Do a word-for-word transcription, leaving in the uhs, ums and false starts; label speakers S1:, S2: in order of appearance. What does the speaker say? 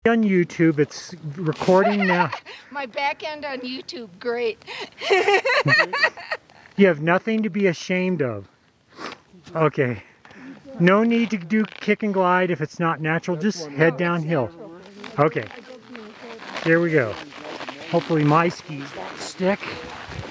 S1: On YouTube, it's recording now.
S2: My back end on YouTube, great.
S1: You have nothing to be ashamed of. Okay. No need to do kick and glide if it's not natural. Just head downhill. Okay. Here we go. Hopefully my skis won't stick.